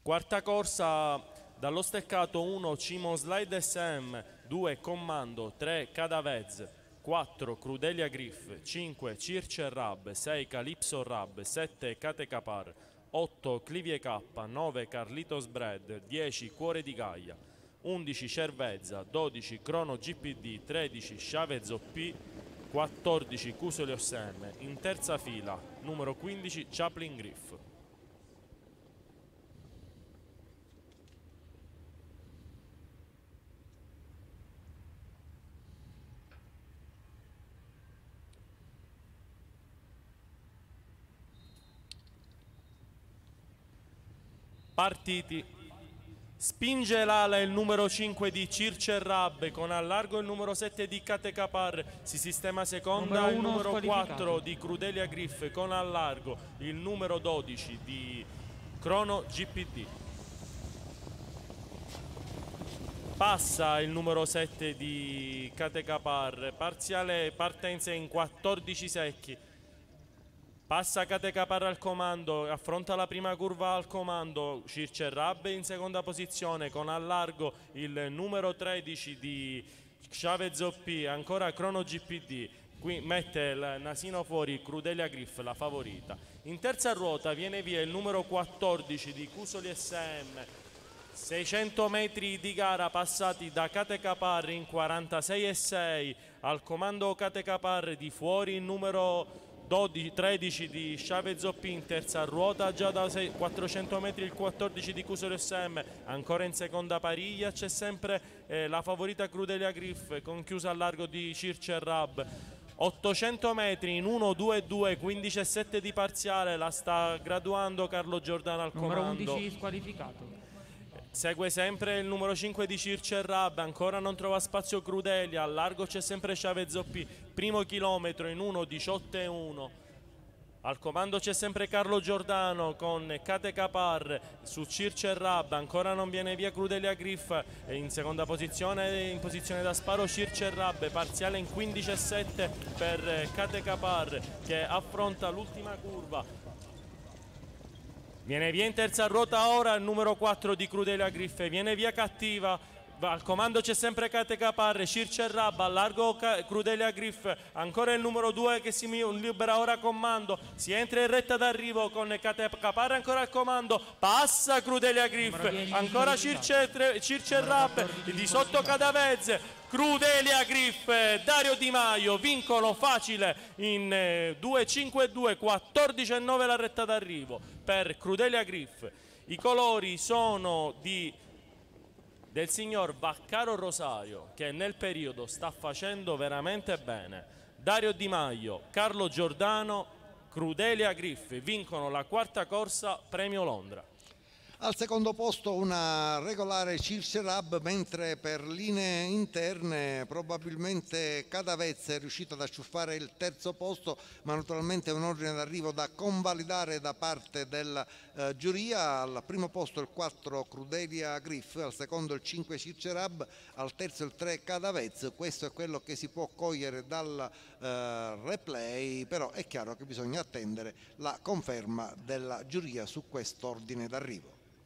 Quarta corsa dallo steccato: 1 Cimo Slide SM, 2 Commando, 3 Cadavez, 4 Crudelia Griff, 5 Circe Rab, 6 Calypso Rab, 7 Kate Kapar, 8 Clivie K, 9 Carlitos Bread, 10 Cuore di Gaia, 11 Cervezza, 12 Crono GPD, 13 Chavez OP, 14 Cusoli Ossem. In terza fila numero 15 Chaplin Griff. Partiti. Spinge l'ala il numero 5 di Circe Rab, con al largo il numero 7 di Kate Kapar, si sistema seconda il numero 4 di Crudelia Griff, con al largo il numero 12 di Crono GPD. Passa il numero 7 di Kate Kapar, parziale partenza in 14 secchi. Passa Kate Kapar al comando, affronta la prima curva al comando, Circe Rab in seconda posizione, con al largo il numero 13 di Chavez OP, ancora Crono GPD. Qui mette il nasino fuori Crudelia Griff, la favorita. In terza ruota viene via il numero 14 di Cusoli SM, 600 metri di gara passati da Kate Kapar in 46,6, al comando Kate Kapar, di fuori il numero 13 di Chavez OP in terza ruota, già da 400 metri il 14 di Cusoli SM, ancora in seconda pariglia c'è sempre la favorita Crudelia Griff, con chiusa al largo di Circe Rab. 800 metri in 1-2-2, 15,7 di parziale, la sta graduando Carlo Giordano al numero comando. 11 squalificato. Segue sempre il numero 5 di Circe Rab, ancora non trova spazio Crudelia, al largo c'è sempre Chavez OP, primo chilometro in 1:18,1. Al comando c'è sempre Carlo Giordano con Kate Kapar su Circe Rab, ancora non viene via Crudelia Griff, in seconda posizione, in posizione da sparo Circe Rab, parziale in 15,7 per Kate Kapar, che affronta l'ultima curva. Viene via in terza ruota ora il numero 4 di Crudelia Griff, viene via Cattiva, al comando c'è sempre Kate Kapar, Circe Rab, al largo Crudelia Griff, ancora il numero 2 che si libera ora a comando, si entra in retta d'arrivo con Kate Kapar ancora al comando, passa Crudelia Griff, ancora Circe Rab, di sotto Cadavez, Crudelia Griff, Dario Di Maio, vincono facile in 2-5-2, 14,9 la retta d'arrivo per Crudelia Griff. I colori sono del signor Vaccaro Rosario, che nel periodo sta facendo veramente bene. Dario Di Maio, Carlo Giordano, Crudelia Griff vincono la quarta corsa Premio Londra. Al secondo posto una regolare Circe Rab, mentre per linee interne probabilmente Cadavez è riuscito ad acciuffare il terzo posto, ma naturalmente è un ordine d'arrivo da convalidare da parte della giuria. Al primo posto il 4 Crudelia Griff, al secondo il 5 Circe Rab, al terzo il 3 Cadavez. Questo è quello che si può cogliere dal replay, però è chiaro che bisogna attendere la conferma della giuria su quest'ordine d'arrivo.